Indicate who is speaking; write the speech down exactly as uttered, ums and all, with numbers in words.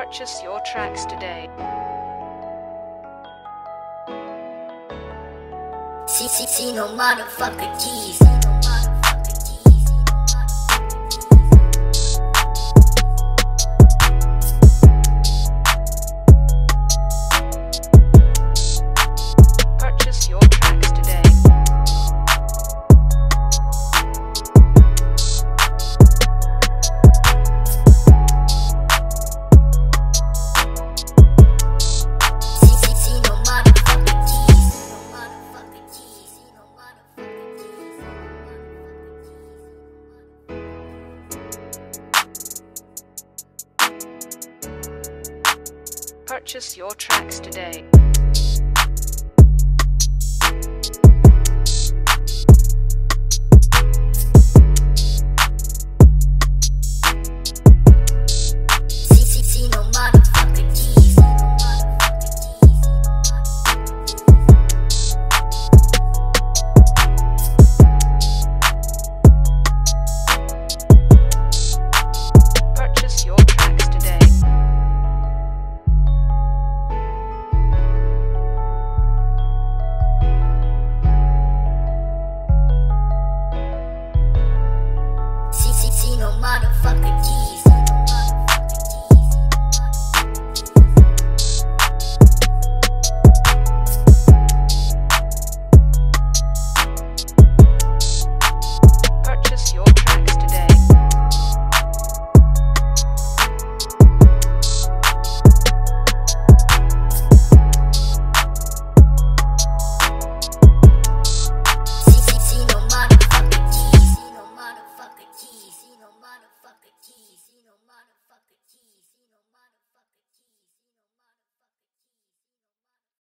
Speaker 1: Purchase your tracks today.
Speaker 2: See, see, see, no motherfucker keys.
Speaker 1: Purchase your tracks today.
Speaker 2: See, see, see, no motherfucker keys. No motherfucker keys. No motherfucker keys.
Speaker 1: Purchase your tracks today.